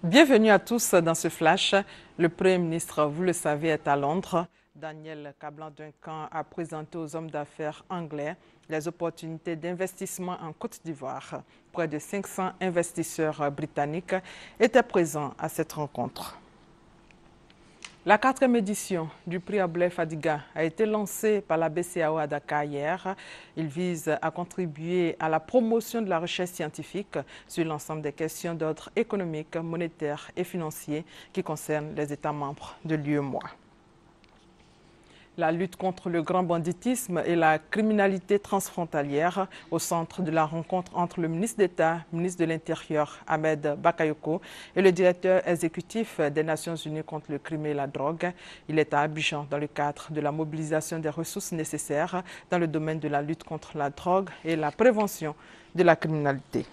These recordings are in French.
Bienvenue à tous dans ce flash. Le Premier ministre, vous le savez, est à Londres. Daniel Kablan-Duncan a présenté aux hommes d'affaires anglais les opportunités d'investissement en Côte d'Ivoire. Près de 500 investisseurs britanniques étaient présents à cette rencontre. La 4e édition du prix Abdoulaye Fadiga a été lancée par la BCEAO à Dakar hier. Il vise à contribuer à la promotion de la recherche scientifique sur l'ensemble des questions d'ordre économique, monétaire et financier qui concernent les États membres de l'UEMOA. La lutte contre le grand banditisme et la criminalité transfrontalière au centre de la rencontre entre le ministre d'État, ministre de l'Intérieur, Ahmed Bakayoko, et le directeur exécutif des Nations Unies contre le crime et la drogue. Il est à Abidjan dans le cadre de la mobilisation des ressources nécessaires dans le domaine de la lutte contre la drogue et la prévention de la criminalité.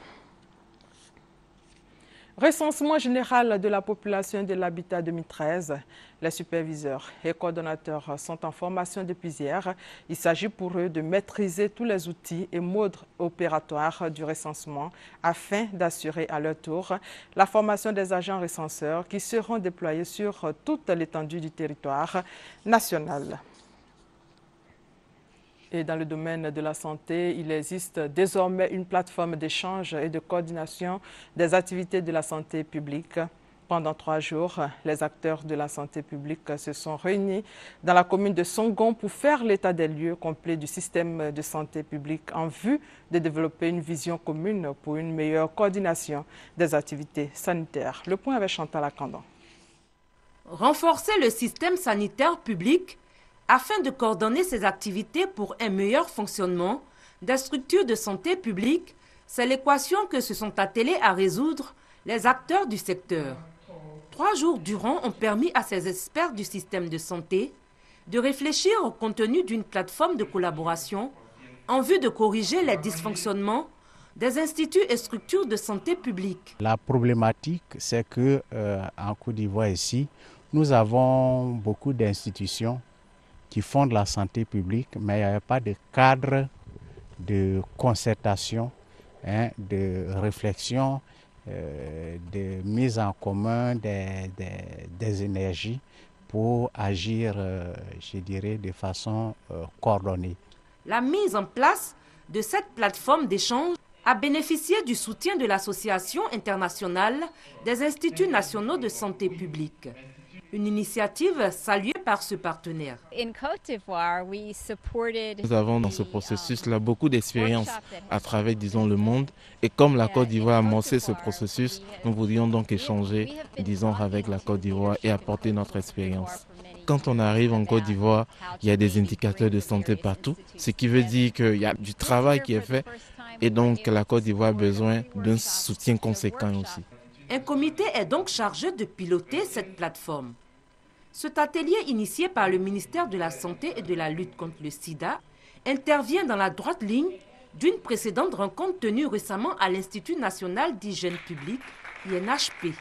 Recensement général de la population de l'habitat 2013. Les superviseurs et coordonnateurs sont en formation depuis hier. Il s'agit pour eux de maîtriser tous les outils et modes opératoires du recensement afin d'assurer à leur tour la formation des agents recenseurs qui seront déployés sur toute l'étendue du territoire national. Et dans le domaine de la santé, il existe désormais une plateforme d'échange et de coordination des activités de la santé publique. Pendant 3 jours, les acteurs de la santé publique se sont réunis dans la commune de Songon pour faire l'état des lieux complet du système de santé publique en vue de développer une vision commune pour une meilleure coordination des activités sanitaires. Le point avec Chantal Akandan. Renforcer le système sanitaire public afin de coordonner ses activités pour un meilleur fonctionnement des structures de santé publique, c'est l'équation que se sont attelés à résoudre les acteurs du secteur. 3 jours durant ont permis à ces experts du système de santé de réfléchir au contenu d'une plateforme de collaboration en vue de corriger les dysfonctionnements des instituts et structures de santé publique. La problématique, c'est que en Côte d'Ivoire ici, nous avons beaucoup d'institutions qui font de la santé publique, mais il n'y avait pas de cadre de concertation, de réflexion, de mise en commun des énergies pour agir, je dirais, de façon coordonnée. La mise en place de cette plateforme d'échange a bénéficié du soutien de l'Association internationale des instituts nationaux de santé publique. Une initiative saluée par ce partenaire. Nous avons dans ce processus-là beaucoup d'expérience à travers, disons, le monde. Et comme la Côte d'Ivoire a amorcé ce processus, nous voulions donc échanger, disons, avec la Côte d'Ivoire et apporter notre expérience. Quand on arrive en Côte d'Ivoire, il y a des indicateurs de santé partout, ce qui veut dire qu'il y a du travail qui est fait. Et donc, la Côte d'Ivoire a besoin d'un soutien conséquent aussi. Un comité est donc chargé de piloter cette plateforme. Cet atelier initié par le ministère de la Santé et de la lutte contre le sida intervient dans la droite ligne d'une précédente rencontre tenue récemment à l'Institut national d'hygiène publique, INHP.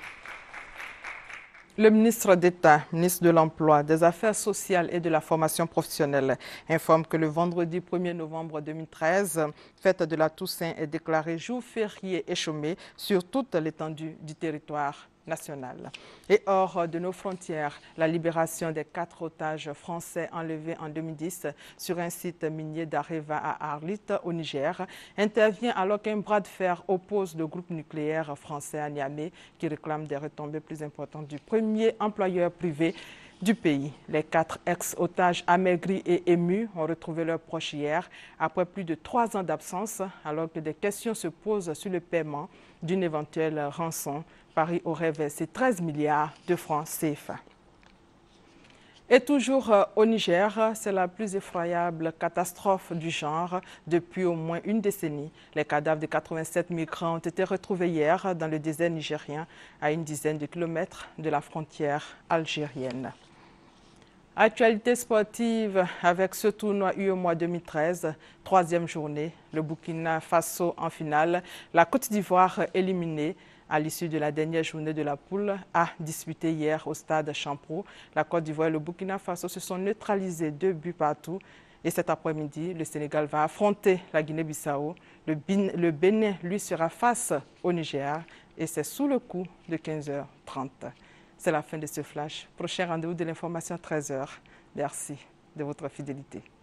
Le ministre d'État, ministre de l'Emploi, des Affaires sociales et de la formation professionnelle, informe que le vendredi 1er novembre 2013, fête de la Toussaint est déclarée jour férié et chômé sur toute l'étendue du territoire national. Et hors de nos frontières, la libération des 4 otages français enlevés en 2010 sur un site minier d'Areva à Arlit, au Niger, intervient alors qu'un bras de fer oppose le groupe nucléaire français à Niamey qui réclame des retombées plus importantes du premier employeur privé du pays. Les 4 ex-otages amaigris et émus ont retrouvé leurs proches hier après plus de 3 ans d'absence, alors que des questions se posent sur le paiement d'une éventuelle rançon. Paris aurait versé 13 milliards de francs CFA. Et toujours au Niger, c'est la plus effroyable catastrophe du genre depuis au moins une décennie. Les cadavres de 87 migrants ont été retrouvés hier dans le désert nigérien, à une dizaine de kilomètres de la frontière algérienne. Actualité sportive avec ce tournoi UEMOA 2013, 3e journée, le Burkina Faso en finale, la Côte d'Ivoire éliminée. À l'issue de la dernière journée de la poule, a disputé hier au stade Champrou. La Côte d'Ivoire et le Burkina Faso se sont neutralisés 2 buts partout. Et cet après-midi, le Sénégal va affronter la Guinée-Bissau. Le Bénin, lui, sera face au Niger. et c'est sous le coup de 15h30. C'est la fin de ce flash. Prochain rendez-vous de l'information à 13h. Merci de votre fidélité.